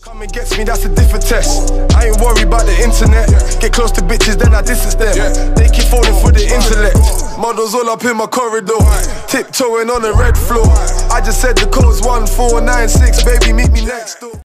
Come and gets me, that's a different test. I ain't worried about the internet. Get close to bitches, then I distance them. They keep falling for the intellect. Models all up in my corridor, tiptoeing on the red floor. I just said the code's 1496, baby, meet me next door.